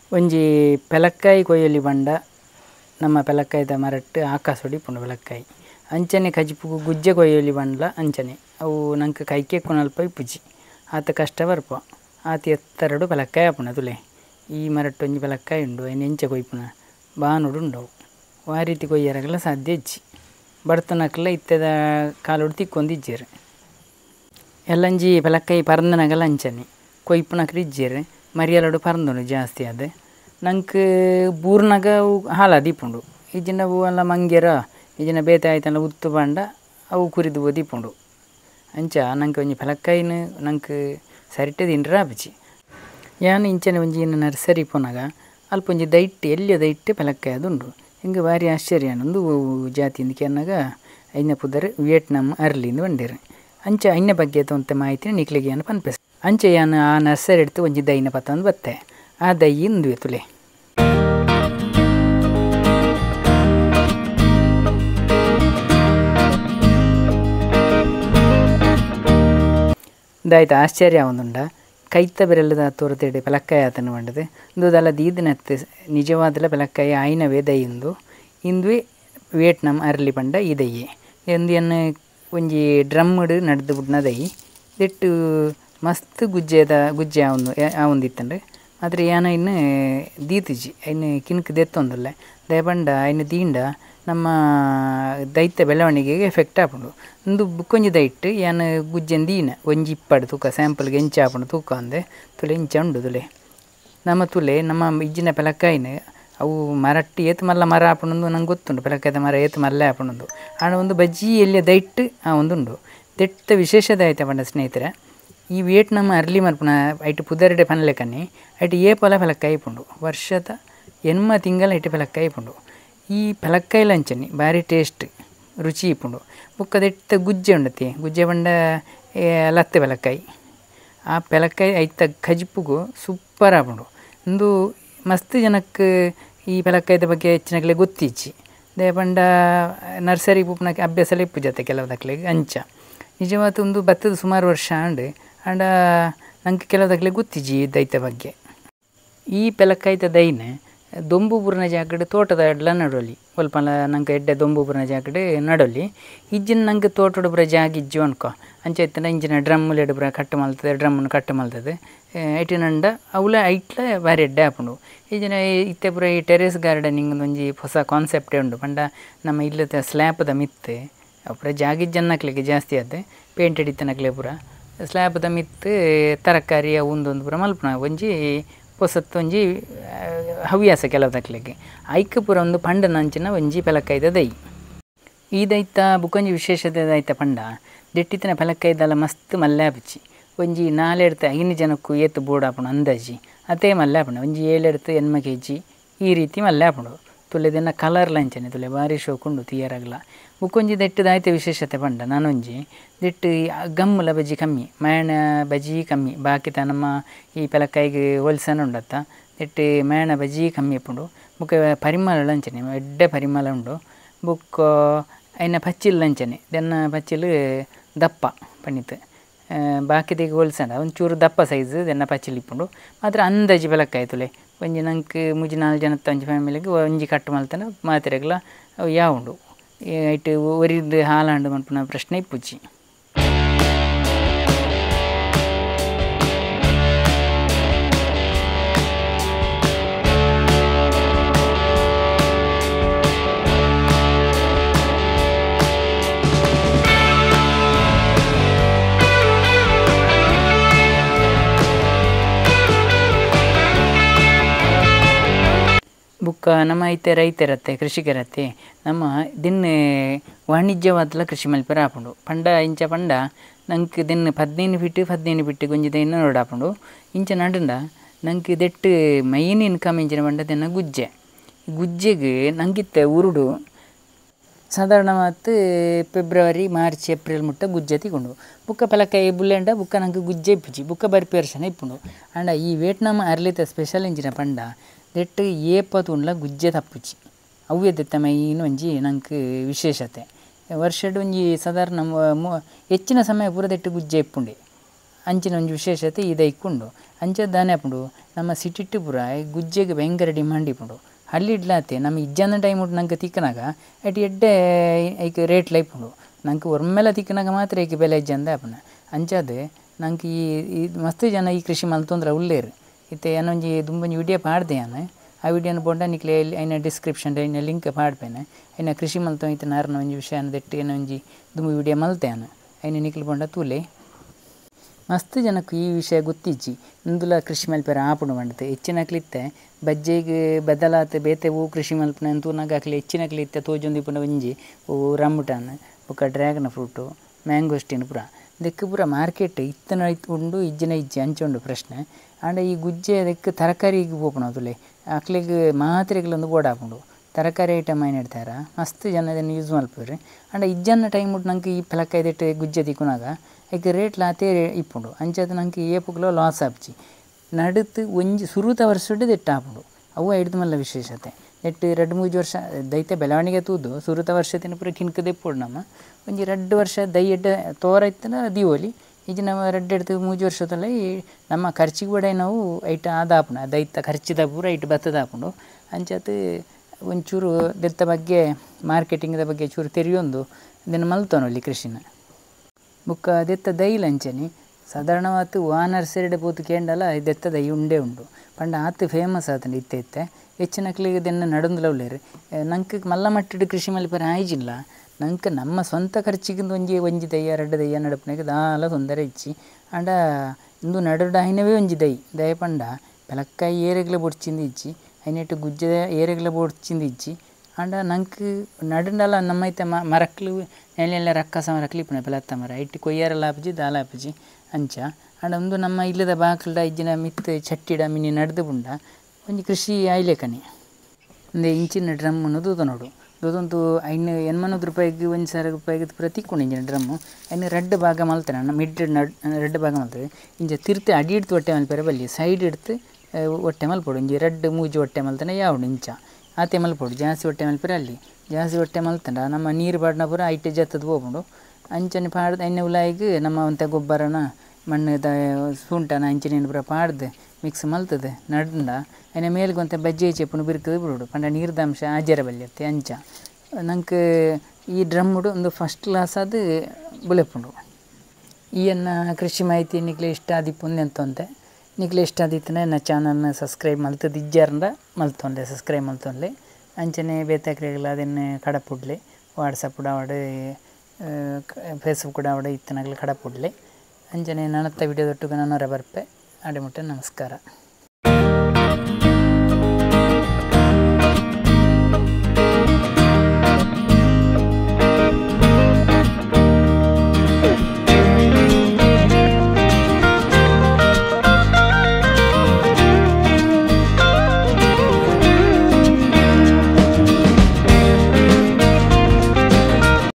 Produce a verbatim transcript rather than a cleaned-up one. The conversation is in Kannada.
ಒಂಜಿ ಪೆಲಕ್ಕಾಯಿ ಕೊಯ್ಯಲಿ ಬಂಡ ನಮ್ಮ ಪೆಲಕ್ಕಾಯಿದ ಮರಟ್ಟು ಆಕಾಸೊಡಿ ಪುಂಡು ಪೆಲಕ್ಕಾಯಿ ಅಂಚನೆ ಕಜಿಪುಗು ಗುಜ್ಜೆ ಕೊಯ್ಯಲಿ ಬಂಡ್ಲ ಅಂಚನೆ ಅವು ನಂಗೆ ಕೈಕೆ ಕೊನಲ್ಪ ಇಪ್ಪುಜಿ ಆತ ಕಷ್ಟ ಬರ್ಪ ಆತ ಎತ್ತರಡು ಪೆಲಕ್ಕಾಯಿ ಆಪುಣ ತುಲೆ ಈ ಮರಟ್ಟು ಒಂಜಿ ಪೆಲಕ್ಕಾಯಿ ಉಂಡು ಐನು ಎಂಚ ಕೊಯ್ಪುನ ಬಾನುಡು ಉಂಡವು ಆ ರೀತಿ ಕೊಯ್ಯರಗಲ ಸಾಧ್ಯ ಇಜ್ಜಿ ಬಡ್ತನಕ್ಲ ಇತ್ತದ ಕಾಲೋಡು ತಿಕ್ಕೊಂದಿಜ್ಜೇರು ಎಲ್ಲಂಜಿ ಪೆಲಕ್ಕಾಯಿ ಪರಂದನಗಲ ಅಂಚನೆ ಕೊಯ್ಪುನಕ್ರು ಇಜ್ಜೇರು ಮರಿಯಲಡು ಪರಂದನು ಜಾಸ್ತಿ ಅದು ನಂಗೆ ಬೂರ್ನಾಗ ಹಾಲು ದೀಪುಂಡು ಈಜಿನ ಹೂ ಎಲ್ಲ ಮಂಗ್ಯರ ಈಜಿನ ಬೇತೆ ಆಯ್ತಲ್ಲ ಉತ್ತು ಬಂಡ ಅವು ಕುರಿದು ದೀಪುಂಡು ಅಂಚ ನಂಗೆ ಒಂಜಿ ಪೆಲಕ್ಕಾಯಿನ ನಂಗೆ ಸರಿಟೆ ತಿಂಡ್ರೆ ಆಪುಜಿ ಯಾನು ಇಂಚನೆ ಒಂಜಿ ನರ್ಸರಿ ಪೋನಾಗ ಅಲ್ಪ ಒಂಜಿ ದೈಟ್ ಎಲ್ಲಿಯ ದೈಟ್ ಪೆಲಕ್ಕಾಯಿ ಅದುಂಡು ಹಿಂಗೆ ಭಾರಿ ಆಶ್ಚರ್ಯ ಒಂದು ಜಾತಿಯಿಂದ ಕೆನ್ನಾಗ ಐನ ಪುದರ್ ವಿಯೆಟ್ನಾಮ್ ಅರ್ಲಿಂದ ಬಂದಿರು ಅಂಚ ಐನ ಬಗ್ಗೆ ತೊಂತೆ ಮಾಹಿತಿ ನಿಕ್ಲಿಗೆ ಏನು ಪನ್ಪೆಸ್ ಅಂಚೆ ಯಾನು ಆ ನರ್ಸರಿ ಎಡ್ತು ಒಂಜಿ ದೈನ ಪತ್ತಂದು ಬತ್ತೆ ಆ ದೈ ಇಂದುವೆ ತುಲೆ ದಾಯ್ತು ಆಶ್ಚರ್ಯ ಒಂದುಂಡ ಕೈತ ಬೆರಳದ ತೋರತೆಡೆ ಪೆಲಕ್ಕಾಯಿ ಆತನು ಬಂಡದು ಇಂದುದಲ್ಲ ದೀದಿನತ್ತೆ ನಿಜವಾದಲ ಪೆಲಕ್ಕಾಯಿ ಆಯ್ನವೇ ದೈ ಇಂದು ಇಂದುವೆ ವಿಯೆಟ್ನಾಮ್ ಅರ್ಲಿ ಪಂಡ ಈ ದಯ್ಯೆ ಎಂದು ಎನ್ನ ಒಂಜಿ ಡ್ರಮ್ಡ್ ನಡೆದು ಬಿಡ್ನ ದೈ ದೆಟ್ಟು ಮಸ್ತ್ ಗುಜ್ಜೆದ ಗುಜ್ಜೆ ಅವನು ಆವೊಂದಿತ್ತಂಡು ಆದರೆ ಏನ ಇನ್ನು ದೀತಿಜಿ ಐನು ಕಿನ್ಕ್ ದೆತ್ತೊಂದುಲ್ಲ ದಯಪಂಡ ಐನು ದೀಂಡ ನಮ್ಮ ದೈತ್ಯ ಬೆಳವಣಿಗೆಗೆ ಎಫೆಕ್ಟ್ ಆಪುಂಡು ಒಂದು ಬುಕ್ಕೊಂಜಿ ದೈಟ್ ಏನು ಗುಜ್ಜೆನ್ ದೀನ ಒಂಜಿ ಇಪ್ಪಡು ತೂಕ ಸ್ಯಾಂಪಲ್ಗೆ ಎಂಚ ಆಪುಂಡು ತೂಕ ಅಂದೆ ತುಲೆ ಇಂಚ ಉಂಡು ತುಲೆ ನಮ್ಮ ತುಲೆ ನಮ್ಮ ಇಜ್ಜಿನ ಪೆಲಕ್ಕಾಯಿನ ಅವು ಮರಟ್ಟು ಏತು ಮಲ್ಲ ಮರ ಆಪುಂಡು ನಂಗೆ ಗೊತ್ತುಂಡು ಪೆಲಕ್ಕಾಯ್ದ ಮರ ಏತು ಮಲ್ಲ ಆಪುಂಡು ಆಣ ಒಂದು ಬಜ್ಜಿ ಎಲ್ಲಿಯ ದೈಟ್ ಆ ಒಂದುಂಡು ದೆಟ್ಟ ವಿಶೇಷದ ಆಯ್ತಾ ಪಂಡ ಸ್ನೇಹಿತರೆ ಈ ವಿಯೆಟ್ನಾಮ್ ಅರ್ಲಿ ಮಲ್ಪುನ ಐಟು ಪುದರ್ಡೆ ಪನ್ಲೆಕನ್ನಿ ಐಟು ಏ ಪೊಲ ಪೆಲಕ್ಕಾಯಿ ಪುಂಡು ವರ್ಷದ ಎನ್ಮ ತಿಂಗಳ ಐಟು ಪೆಲಕ್ಕಾಯಿ ಪುಂಡು ಈ ಪೆಲಕ್ಕಾಯಿ ಲಂಚನಿ ಭಾರಿ ಟೇಸ್ಟ್ ರುಚಿ ಇಪ್ಪುಂಡು ಬುಕ್ಕದೆಟ್ಟ ಗುಜ್ಜೆ ಉಂಡತಿ ಗುಜ್ಜೆ ಬಂಡ ಲತ್ತೆ ಪೆಲಕ್ಕಾಯಿ ಆ ಪೆಲಕ್ಕಾಯಿ ಐತ ಖಜಿಪ್ಪುಗು ಸೂಪರ್ ಆಪುಂಡು ಒಂದು ಮಸ್ತ್ ಜನಕ್ಕೆ ಈ ಪೆಲಕ್ಕಾಯ್ದ ಬಗ್ಗೆ ಹೆಚ್ಚಿನಕ್ಲೆ ಗೊತ್ತಿಜ್ಜಿ ದೇ ಬಂಡ ನರ್ಸರಿ ಪೂಪನಕ್ಕೆ ಅಭ್ಯಾಸಲೆ ಇಪ್ಪು ಜೊತೆ ಕೆಲವದಕ್ಲೆಗೆ ಅಂಚ ನಿಜವಾದ ಒಂದು ಭತ್ತದ ಸುಮಾರು ವರ್ಷ ಅಂಡು ಅಂಡ ನಂಗೆ ಕೆಲವದಕ್ಲೆ ಗೊತ್ತಿಜ್ಜಿ ದೈತ ಬಗ್ಗೆ ಈ ಪೆಲಕ್ಕಾಯ್ದ ದೈನ ದೊಂಬುಪುರನ ಜಾಗಡೆ ತೋಟದ ಎಡ್ಲ ನಡೋಲಿ ಸ್ವಲ್ಪ ನಂಗೆ ಎಡ್ಡೆ ದೊಂಬುಪುರನ ಜಾಗಡೆ ನಡೋಲಿ ಇಜ್ಜಿನ ನಂಗೆ ತೋಟದ ಬುರ ಜಾಗ ಇಜ್ಜು ಅನ್ಕೋ ಅಂಚೆತ್ತನ ಇಂಜಿನ ಡ್ರಮ್ಮಲ್ಲಿ ಎಡ್ಬುರ ಕಟ್ಟು ಮಲ್ತದೆ ಡ್ರಮ್ಮನ್ನು ಕಟ್ಟು ಮಲ್ತದೆ ಐಟಿನಂಡ ಅವಳ ಐಟ್ಲ ಭಾರಿ ಎಡ್ಡೆ ಆಪುಂಡು ಈಜಿನ ಇತ್ತೆ ಪುರ ಈ ಟೆರೇಸ್ ಗಾರ್ಡನಿಂಗ್ ಒಂಜಿ ಹೊಸ ಕಾನ್ಸೆಪ್ಟೇ ಉಂಡು ಪಂಡ ನಮ್ಮ ಇಲ್ಲದ ಸ್ಲ್ಯಾಪ್ದ ಮಿತ್ತು ಪುರ ಜಾಗಿಜ್ಜನ್ನಕ್ಲಿಗೆ ಜಾಸ್ತಿ ಆದ ಪೇಂಟ್ ಹಿಡಿತನಕ್ಲೆ ಪುರ ಸ್ಲ್ಯಾಬ್ದ ಮಿತ್ತು ತರಕಾರಿ ಒಂದೊಂದು ಪುರ ಮಲ್ಪುನ ಒಂಜಿ ಹೊಸತ್ತು ಒಂಜಿ ಹವ್ಯಾಸ ಕೆಲವದಕ್ಲೆಗೆ ಐಕ್ ಪುರ ಒಂದು ಪಂಡನ ಅಂಚಿನ ಒಂಜಿ ಪೆಲಕ್ಕಾಯ್ದ ದೈ ಈ ದೈತ ಬುಕೊಂಜಿ ವಿಶೇಷತೆ ದೈತ ಪಂಡ ದೆಟ್ಟಿತನ ಪೆಲಕ್ಕಾಯ್ದಲ್ಲ ಮಸ್ತ್ ಮಲ್ಲೆ ಆಪುಚ್ಚಿ ಒಂಜಿ ನಾಲೆಡ್ತು ಐನು ಜನಕ್ಕೂ ಏತು ಬೋರ್ಡ್ ಆಪುಂಡು ಅಂದಾಜಿ ಅದೇ ಮಲ್ಲೆ ಆಪುಂಡು ಒಂಜಿ ಏಳೆಡ್ತು ಎನ್ಮ ಕೆ ಜಿ ಈ ರೀತಿ ಮಲ್ಲೆ ಆಪುಂಡು ತುಲೆದನ್ನ ಕಲರ್ ಲಂಚನೆ ತುಲೆ ಭಾರಿ ಶೋಕುಂಡು ತೀಯರಾಗಲ ಬುಕ್ಕೊಂಜಿ ದೆಟ್ಟು ದಾಯ್ತ ವಿಶೇಷತೆ ಪಂಡ ನಾನೊಂಜಿ ದೆಟ್ಟು ಗಮ್ಮುಲ ಬಜ್ಜಿ ಕಮ್ಮಿ ಮಯಣ ಬಜ್ಜಿ ಕಮ್ಮಿ ಬಾಕಿತ ನಮ್ಮ ಈ ಪೆಲಕ್ಕಾಯಿಗೆ ಹೋಲ್ಸನ ಉಂಡತ್ತ ದೆಟ್ಟು ಮಯಣ ಬಜ್ಜಿ ಕಮ್ಮಿ ಇಪ್ಪುಂಡು ಬುಕ್ಕ ಪರಿಮಳ ಲಂಚನೆ ಎಡ್ಡೆ ಪರಿಮಳ ಉಂಡು ಬುಕ್ಕ ಐನ ಪಚ್ಚಿಲ್ ಲಂಚನೆ ದೆನ್ನ ಪಚ್ಚಿಲ್ ದಪ್ಪ ಪಣಿತು ಬಾಕಿದಿಗೆ ಹೋಲ್ಸಂಡ ಒಂಚೂರು ದಪ್ಪ ಸೈಜ್ ದೆನ್ನ ಪಚ್ಚಿಲ್ ಇಪ್ಪುಂಡು ಮಾತ್ರ ಅಂದಾಜಿ ಪೆಲಕ್ಕಾಯಿ ತುಲೆ ಒಂಜಿ ನಂಗೆ ಮುಜಿ ನಾಲ್ಕು ಜನತ್ತ ಒಂಜಿ ಫ್ಯಾಮಿಲಿಗೆ ಒಂಜಿ ಕಟ್ಟು ಮಲ್ತನ ಮಾತಿರೆಗ್ಲ ಯಾವ ಉಂಡು ಐಟು ಒರಿದು ಹಾಲಾಂಡು ಮನ್ಪುನ ಪ್ರಶ್ನೆ ಇಪ್ಪುಜಿ ಬುಕ್ಕ ನಮ್ಮ ಐತೆ ರೈತರತ್ತೆ ಕೃಷಿಕರತ್ತೆ ನಮ್ಮ ದಿನ ವಾಣಿಜ್ಯವಾದಲ ಕೃಷಿ ಮಲ್ಪರ ಆಪುಂಡು ಪಂಡ ಇಂಚ ಪಂಡ ನಂಗೆ ದಿನ ಹದಿನೈದು ಫಿಟ್ಟು ಹದಿನೈದು ಫಿಟ್ಟು ಗೊಂಜಿ ದೈನ ನೋಡಾಪುಂಡು ಇಂಚ ನಡುಂಡ ನಂಗೆ ದೆಟ್ಟು ಮೈನ್ ಇನ್ಕಮ್ ಇಂಚಿನ ಪಂಡ ದಿನ ಗುಜ್ಜೆ ಗುಜ್ಜೆಗೆ ನಂಗಿತ್ತೆ ಉರುಡು ಸಾಧಾರಣ ಮಾತು ಫೆಬ್ರವರಿ ಮಾರ್ಚ್ ಏಪ್ರಿಲ್ ಮುಟ್ಟ ಗುಜ್ಜೆ ತಿಗೊಂಡು ಬುಕ್ಕ ಪೆಲಕ್ಕಾಯಿ ಬುಲ್ಲೆಂಡ ಬುಕ್ಕ ನಂಗೆ ಗುಜ್ಜೆ ಇಪ್ಪುಜಿ ಬುಕ್ಕ ಬರ್ಪಿ ವರ್ಷನ ಇಪ್ಪುಂಡು ಅಂಡ ಈ ವಿಯೆಟ್ನಾಮ್ ಅರ್ಲಿತ ಸ್ಪೆಷಲ್ ಇಂಚಿನ ಪಂಡ ದೆಟ್ಟು ಏಪತ್ತು ಉಂಡ್ಲ ಗುಜ್ಜೆ ತಪ್ಪುಜಿ ಅವೇ ದೆತ್ತ ಮೈನ್ ಒಂಜಿ ನಂಗೆ ವಿಶೇಷತೆ ವರ್ಷಡ್ ಒಂಜಿ ಸಾಧಾರಣ ಹೆಚ್ಚಿನ ಸಮಯ ಪೂರ ದೆಟ್ಟು ಗುಜ್ಜೆ ಇಪ್ಪುಂಡೆ ಅಂಚಿನ ಒಂದು ವಿಶೇಷತೆ ಇದೈಕೊಂಡು ಅಂಚದ ದಾನೆಪುಂಡು ನಮ್ಮ ಸಿಟಿಟ್ಟು ಪುರ ಗುಜ್ಜೆಗೆ ಭಯಂಕರ ಡಿಮಾಂಡ್ ಇಪ್ಪುಂಡು ಹಳ್ಳಿ ಇಡ್ಲಾತೆ ನಮ್ಮ ಇಜ್ಜನ ಟೈಮ್ ಉಂಟು ನಂಗೆ ತಿಕ್ಕನಾಗ ಅಟ್ ಎಡ್ಡೆ ಐಕ್ ರೇಟ್ ಲೈಪುಂಡು ನಂಗೆ ಒಮ್ಮೆಲ್ಲ ತಿಕ್ಕನಾಗ ಮಾತ್ರ ಐಕೆ ಬೆಲೆ ಇಜ್ಜಂದ ಆಪನ ಅಂಚಾದ ನಂಗೆ ಈ ಇದು ಮಸ್ತ್ ಜನ ಈ ಕೃಷಿ ಮಲ್ತೊಂದ್ರೆ ಉಳ್ಳೇರು ಇತ್ತೆ ಏನೊಂಜಿ ದುಂಬೊಂಜಿ ವಿಡಿಯೋ ಪಾಡ್ದೆ ನಾನು ಆ ವಿಡಿಯೋನ ಬೋಂಡ ನಿಕ್ಲೆ ಐನ ಡಿಸ್ಕ್ರಿಪ್ಷನ್ ಐನ ಲಿಂಕ್ ಪಾಡ್ಪೇನೆ ಐನ ಕೃಷಿ ಮಲ್ತೊ ಇತ್ತು ನಾರನ ಒಂಜಿ ವಿಷಯ ದೆಟ್ಟು ಏನೋ ಒಂಜಿ ದುಂಬು ವಿಡಿಯೋ ಮಲ್ತೇನೆ ಐನ ನಿಕ್ಲು ಬೋಂಡ ತೂಲೆ ಮಸ್ತ್ ಜನಕ್ಕೆ ಈ ವಿಷಯ ಗೊತ್ತಿಜ್ಜಿ ಇಂದುಲ ಕೃಷಿ ಮಲ್ಪೆರ ಆಪುಂಡು ಮಂಡತೆ ಹೆಚ್ಚಿನಕ್ಲಿತ್ತೆ ಬಜ್ಜೆಗೆ ಬದಲಾತ ಬೇತೆ ಹೂ ಕೃಷಿ ಮಲ್ಪನೆ ಅಂತೂನಾಗ ಹಾಕ್ಲಿ ಹೆಚ್ಚಿನಕ್ಲಿತ್ತೆ ತೋಜೊಂದಿಪುಂಡ ಒಂಜಿ ಹೂ ರಂಬುಟಾನ್ ಬೊಕ ಡ್ರ್ಯಾಗನ್ ಫ್ರೂಟು ಮ್ಯಾಂಗೋಸ್ಟಿನ್ ಪುರ ದೆಕ್ಕ ಪೂರ ಮಾರ್ಕೆಟ್ ಇತ್ತನ ಉಂಡು ಇಜ್ಜಿನ ಇಜ್ಜಿ ಅಂಚೊಂಡು ಪ್ರಶ್ನೆ ಆಂಡ ಈ ಗುಜ್ಜೆ ಅದಕ್ಕೆ ತರಕಾರಿಗೆ ಹೋಪುಣ ಅದುಲೆ ಅಕ್ಲಿಗೆ ಮಾತ್ರೆಗಳೊಂದು ಗೋಡಾಪುಂಡು ತರಕಾರಿ ಐಟಮ್ ಏನು ಇಡ್ತಾರ ಮಸ್ತ್ ಜನ ಅದನ್ನು ಯೂಸ್ ಮಲ್ಪವ್ರಿ ಆಂಡ ಇಜ್ಜನ್ನ ಟೈಮ್ ಉಂಟು ನಂಗೆ ಈ ಫಲಕಾಯ್ದೆಟ್ಟು ಗುಜ್ಜೆ ತಿಕ್ಕುನಾಗ ಈಗ ರೇಟ್ ಲಾತೇ ಇಪ್ಪುಂಡು ಅಂಚದು ನಂಗೆ ಏಪುಗ್ಲೋ ಲಾಸ್ ಆಪ್ಜಿ ನಡುತ್ತು ಒಂಜಿ ಸುರುತ ವರ್ಷಡ್ ದೆಟ್ಟು ಆಪುಂಡು ಅವು ಹಿಡ್ದು ಮಲ್ಲ ವಿಶೇಷತೆ ನೆಟ್ಟು ಎರಡು ಮೂರು ವರ್ಷ ದೈತೆ ಬೆಳವಣಿಗೆ ತೂದು ಸುರುತ ವರ್ಷತಿನ ಪೂರ ಕಿನ್ಕ ದೆಪ್ಪುಡು ನಮ್ಮ ಒಂಜಿ ಎರಡು ವರ್ಷ ದೈ ಎಡ್ಡ ತೋರ ಇತ್ತನ ದಿವೋಲಿ ಈಗ ನಾವು ಎರಡು ಎಡ್ದು ಮೂರು ವರ್ಷದಲ್ಲ ಈ ನಮ್ಮ ಖರ್ಚಿಗೆ ಕೂಡ ನಾವು ಐಟ ಆದಾಪುಣ ದೈತ ಖರ್ಚಿದ ಪೂರ ಐಟ್ ಬತ್ತದ ಆಪುಂಡು ಅಂಚತ್ತು ಒಂಚೂರು ದೆತ್ತ ಬಗ್ಗೆ ಮಾರ್ಕೆಟಿಂಗ್ದ ಬಗ್ಗೆ ಚೂರು ತೆರಿಯೊಂದು ಇದನ್ನು ಮಲ್ತೋನಲ್ಲಿ ಕೃಷಿನ ಬುಕ್ಕ ದೆತ್ತ ದೈಲ್ ಅಂಚನಿ ಸಾಧಾರಣವಾತು ವಾನರ್ ಸೆರಡೆ ಪೋತು ಕೇಂಡಲ ದೆತ್ತ ದೈ ಉಂಡೇ ಉಂಡು ಪಂಡ ಆತು ಫೇಮಸ್ ಆತಂಡು ಇತ್ತೆ ಇತ್ತೆ ಹೆಚ್ಚಿನಕ್ಲಿಗೆ ದೆನ್ನ ನಡೊಂದುಲ ಉಳ್ಳೇರು ನಂಗೆ ಮಲ್ಲ ಮಟ್ಟಿಡು ಕೃಷಿ ಮಲ್ಪರ ಆಯ್ಜಿಲ್ಲ ನಂಗೆ ನಮ್ಮ ಸ್ವಂತ ಖರ್ಚಿಗಿಂದು ಒಂಜಿ ಒಂಜಿ ದಯ್ಯ ಎರಡು ದಯ್ಯ ನಡಪನೆಗೆ ದಾಲ ತೊಂದರೆ ಇಚ್ಚಿ ಆಂಡ ಇಂದು ನಡುಡ ಐನವೇ ಒಂಜಿ ದೈ ದಯ ಪಂಡ ಬೆಲಕ್ಕಾಯಿ ಏರೆಗ್ಲ ಬೊಡ್ಚಿಂದು ಇಚ್ಚಿ ಐನೆಟ್ಟು ಗುಜ್ಜದ ಏರೆಗ್ಲ ಬೊಡ್ಚಿಂದು ಇಚ್ಚಿ ಆಂಡ ನಂಗೆ ನಡುಂಡಲ ನಮ್ಮೈತೆ ಮರಕ್ಲು ನೆಲೆಲ್ಲ ರಕ್ಕಸ ಮರಕ್ಲಿ ಇಪ್ಪುನ ಬೆಲತ್ತ ಮರ ಇಟ್ಟು ಕೊಯ್ಯಾರೆಲ್ಲ ಆಪಜಿ ದಾಲ ಆಪಜಿ ಅಂಚ ಆಂಡ ಒಂದು ನಮ್ಮ ಇಲ್ಲದ ಬಾಕ್ಲಡ ಇಜ್ಜಿನ ಮಿತ್ ಚಟ್ಟಿಡ ಮಿನಿ ನಡ್ದು ಪುಂಡ ಒಂಜಿ ಕೃಷಿ ಆಯ್ಲೆಕನಿ ಒಂದೇ ಇಂಚಿನ ಡ್ರಮ್ಮನ್ನು ದೂತ ನೋಡು ದೂತಂತೂ ಐನು ಎನ್ಮನೂರು ರೂಪಾಯಿಗೆ ಒಂದು ಸಾವಿರ ರೂಪಾಯಿಗೆ ಪ್ರತಿ ಇಂಚಿನ ಡ್ರಮ್ಮು ಐನು ರೆಡ್ ಭಾಗ ಮಲ್ತಾನೆ ನಮ್ಮ ಮಿಡ್ ನಡ್ ರೆಡ್ ಭಾಗ ಮಲ್ತೇವೆ ಇಂಚ ತಿರ್ತಿ ಅಡಿ ಇಡ್ತು ಹೊಟ್ಟೆ ಮಲ್ಪೇರೆ ಬಲ್ಲಿ ಸೈಡ್ ಇಡ್ತು ಹೊಟ್ಟೆ ಮಲ್ಪೋಡು ಇಂಜಿ ರೆಡ್ ಮೂಜಿ ಹೊಟ್ಟೆ ಮಲ್ತಾನೆ ಯಾವುದು ಇಂಚ ಆತೆ ಮಲ್ಪೋಡು ಜಾಸ್ತಿ ಹೊಟ್ಟೆ ಮಲ್ಪೇರೆ ಅಲ್ಲಿ ಜಾಸ್ತಿ ಹೊಟ್ಟೆ ಮಲ್ತಂಡ ನಮ್ಮ ನೀರು ಬಾಡ್ನ ಪೂರ ಐಟೆ ಜತ್ತದ ಹೋಗ್ಬಿಡು ಅಂಚನೆ ಪಾಡ್ದು ಎಣ್ಣೆ ಉಲಾಯಿಗೆ ನಮ್ಮ ಒಂಥ ಗೊಬ್ಬರನ ಮಣ್ಣದ ಸುಂಟನ ಅಂಚಿನ ಪೂರ ಪಾಡ್ದು ಮಿಕ್ಸ್ ಮಲ್ತದೆ ನಡ್ದ ಐನ ಮೇಲ್ಗೊಂತ ಬಜ್ಜಿ ಚೆಪ್ಪುನು ಬಿರ್ಕದು ಬಿಡೋಡು ಪಂಡ ನೀರ್ದಾಂಶ ಆಜರ ಬಲ್ಲಿಯತ್ತೆ ಅಂಚ ನಂಗೆ ಈ ಡ್ರಮ್ಮುಡು ಒಂದು ಫಸ್ಟ್ ಕ್ಲಾಸ್ ಅದು ಬುಲೆಪುಂಡು ಈಯನ್ನ ಕೃಷಿ ಮಾಹಿತಿ ನಿಕ್ಲೆ ಇಷ್ಟ ಆದಿಪ್ಪುಂದೆ ಅಂತಂತೆ ನಿಕ್ಲೆ ಇಷ್ಟ ಆದಿತ್ತನೆ ನನ್ನ ಚಾನಲ್ನ ಸಬ್ಸ್ಕ್ರೈಬ್ ಮಲ್ತದ್ದು ಇಜ್ಜಾರಂದ ಮಲ್ತೊಂದೆ ಸಬ್ಸ್ಕ್ರೈಬ್ ಮಲ್ತೊಂದೆ ಅಂಚನೆ ಬೇತಾಕ್ರಿಗಳ ಅದನ್ನು ಕಡಪುಡ್ಲೆ ವಾಟ್ಸಪ್ ಕೂಡ ಅವಡೆ ಫೇಸ್ಬುಕ್ ಕೂಡ ಅವಡೆ ಇತ್ತನಾಗಲಿ ಕಡಪುಡ್ಲೆ ಅಂಚನೆ ನನ್ನತ್ತ ವಿಡಿಯೋದೊಟ್ಟಿಗೆ ನಾನು ಹೊರ ಬರ್ಪೆ ಅಡಿಮುಟ್ಟೆ ನಮಸ್ಕಾರ.